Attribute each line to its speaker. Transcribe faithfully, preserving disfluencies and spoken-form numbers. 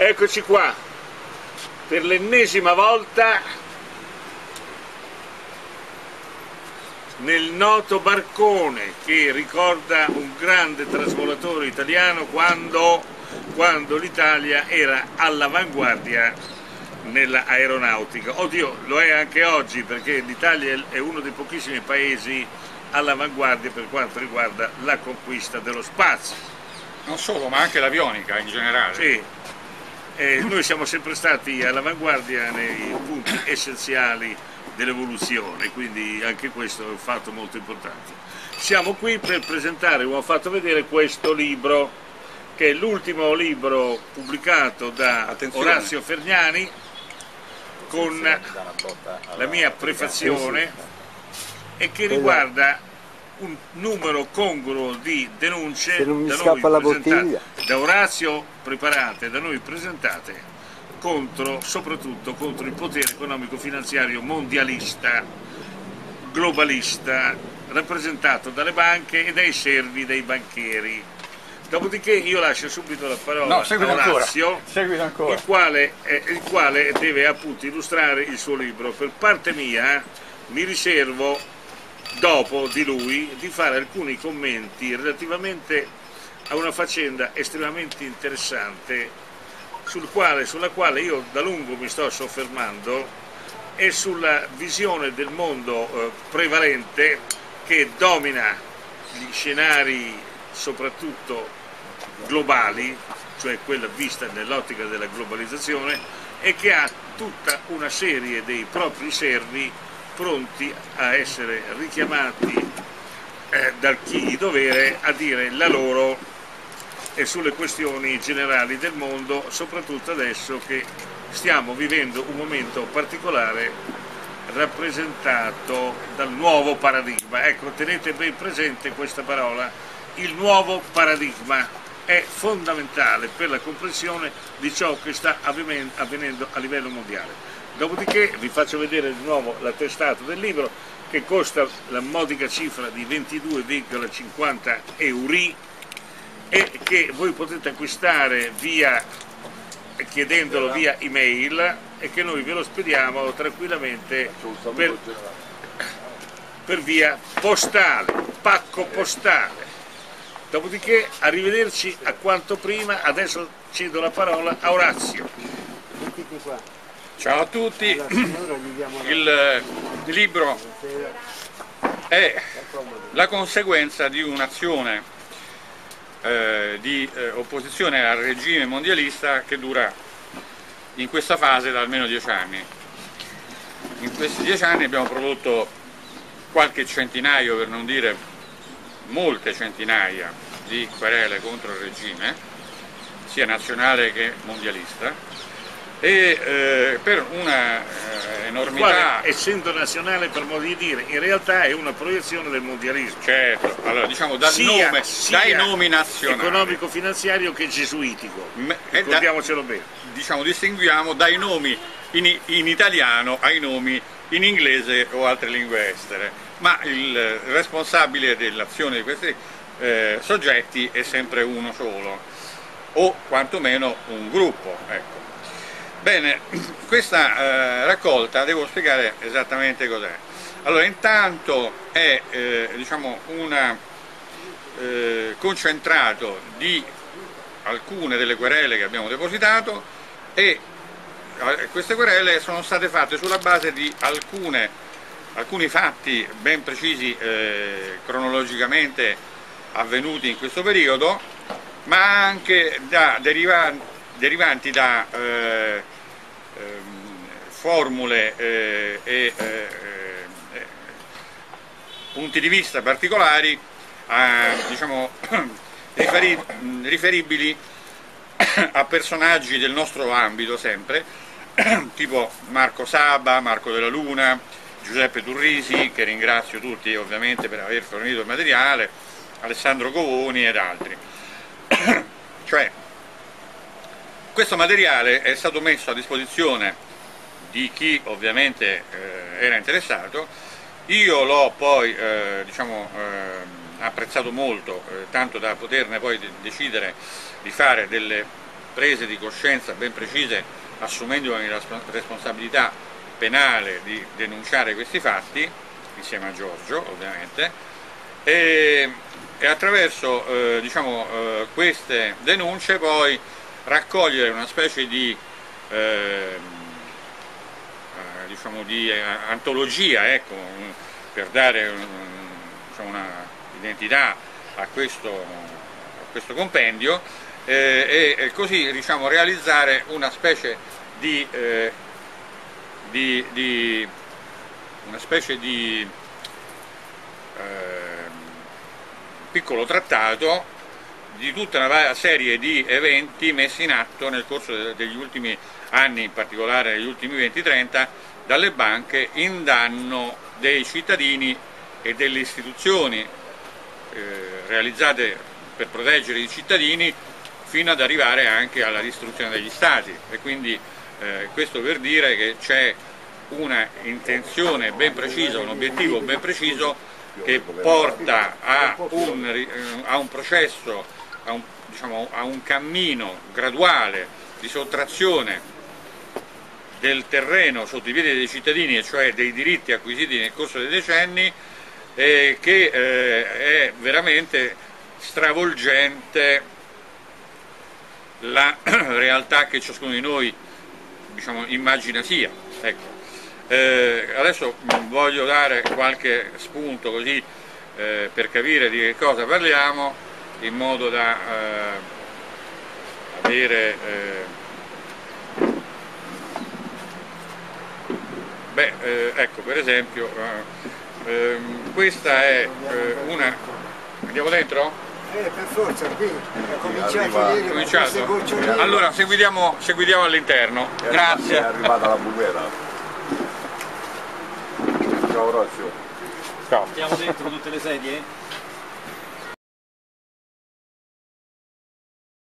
Speaker 1: Eccoci qua, per l'ennesima volta nel noto barcone che ricorda un grande trasvolatore italiano quando, quando l'Italia era all'avanguardia nell'aeronautica. Oddio, lo è anche oggi, perché l'Italia è uno dei pochissimi paesi all'avanguardia per quanto riguarda la conquista dello spazio.
Speaker 2: Non solo, ma anche l'avionica in generale.
Speaker 1: Sì. Eh, noi siamo sempre stati all'avanguardia nei punti essenziali dell'evoluzione, quindi anche questo è un fatto molto importante. Siamo qui per presentare, come ho fatto vedere, questo libro, che è l'ultimo libro pubblicato da Attenzione. Orazio Fergnani, con la mia prefazione, e che riguarda un numero congruo di denunce da noi presentate, da Orazio preparate, da noi presentate, contro, soprattutto contro il potere economico-finanziario mondialista, globalista, rappresentato dalle banche e dai servi dei banchieri. Dopodiché io lascio subito la parola
Speaker 2: no,
Speaker 1: a Orazio,
Speaker 2: ancora. Ancora.
Speaker 1: Il, quale, eh, il quale deve appunto illustrare il suo libro. Per parte mia mi riservo, dopo di lui, di fare alcuni commenti relativamente a una faccenda estremamente interessante sul quale, sulla quale io da lungo mi sto soffermando, e sulla visione del mondo eh, prevalente che domina gli scenari soprattutto globali, cioè quella vista nell'ottica della globalizzazione, e che ha tutta una serie dei propri servi pronti a essere richiamati eh, dal chi di dovere a dire la loro e sulle questioni generali del mondo, soprattutto adesso che stiamo vivendo un momento particolare rappresentato dal nuovo paradigma. Ecco, tenete ben presente questa parola, il nuovo paradigma è fondamentale per la comprensione di ciò che sta avvenendo a livello mondiale. Dopodiché vi faccio vedere di nuovo la testata del libro, che costa la modica cifra di ventidue virgola cinquanta euro e che voi potete acquistare via, chiedendolo via email, e che noi ve lo spediamo tranquillamente per, per via postale, pacco postale. Dopodiché arrivederci a quanto prima. Adesso cedo la parola a Orazio.
Speaker 2: Ciao a tutti, il libro è la conseguenza di un'azione eh, di eh, opposizione al regime mondialista che dura in questa fase da almeno dieci anni. In questi dieci anni abbiamo prodotto qualche centinaio, per non dire molte centinaia, di querele contro il regime, sia nazionale che mondialista, e eh, per una eh, enormità...
Speaker 1: Quale, essendo nazionale, per modo di dire, in realtà è una proiezione del mondialismo.
Speaker 2: Certo, allora diciamo dal
Speaker 1: sia,
Speaker 2: nome,
Speaker 1: sia
Speaker 2: dai nomi nazionali,
Speaker 1: economico-finanziario che gesuitico, ricordiamocelo bene.
Speaker 2: Diciamo, distinguiamo dai nomi in, in italiano ai nomi in inglese o altre lingue estere, ma il responsabile dell'azione di questi eh, soggetti è sempre uno solo, o quantomeno un gruppo, ecco. Bene, questa eh, raccolta devo spiegare esattamente cos'è. Allora, intanto è eh, diciamo un eh, concentrato di alcune delle querele che abbiamo depositato, e eh, queste querele sono state fatte sulla base di alcune, alcuni fatti ben precisi eh, cronologicamente avvenuti in questo periodo, ma anche da, deriva, derivanti da eh, formule eh, e eh, eh, punti di vista particolari, eh, diciamo, riferi, riferibili a personaggi del nostro ambito sempre, tipo Marco Saba, Marco Della Luna, Giuseppe Turrisi, che ringrazio tutti ovviamente per aver fornito il materiale, Alessandro Covoni ed altri. Cioè, questo materiale è stato messo a disposizione di chi ovviamente eh, era interessato. Io l'ho poi eh, diciamo, eh, apprezzato molto, eh, tanto da poterne poi decidere di fare delle prese di coscienza ben precise, assumendo una responsabilità penale di denunciare questi fatti, insieme a Giorgio ovviamente, e, e attraverso eh, diciamo, eh, queste denunce poi raccogliere una specie di, eh, eh, diciamo di eh, antologia, ecco, per dare un, diciamo, una identità a questo, a questo compendio, eh, e, e così diciamo, realizzare una specie di, eh, di, di una specie di eh, piccolo trattato di tutta una serie di eventi messi in atto nel corso degli ultimi anni, in particolare negli ultimi venti trenta, dalle banche in danno dei cittadini e delle istituzioni eh, realizzate per proteggere i cittadini, fino ad arrivare anche alla distruzione degli stati. E quindi eh, questo per dire che c'è una intenzione ben precisa, un obiettivo ben preciso che porta a un, a un processo, a un, diciamo, a un cammino graduale di sottrazione del terreno sotto i piedi dei cittadini, e cioè dei diritti acquisiti nel corso dei decenni, eh, che eh, è veramente stravolgente la realtà che ciascuno di noi, diciamo, immagina sia. Ecco. Eh, adesso voglio dare qualche spunto così eh, per capire di che cosa parliamo, in modo da eh, avere eh, beh, eh, ecco, per esempio eh, eh, questa è eh, una... andiamo dentro?
Speaker 3: Eh, per forza, qui ha cominciato ieri,
Speaker 2: cominciato? Allora seguiamo, seguiamo all'interno. Grazie.
Speaker 4: È arrivata la buchera. Ciao Orazio.
Speaker 2: Ciao.
Speaker 5: Stiamo dentro tutte le sedie?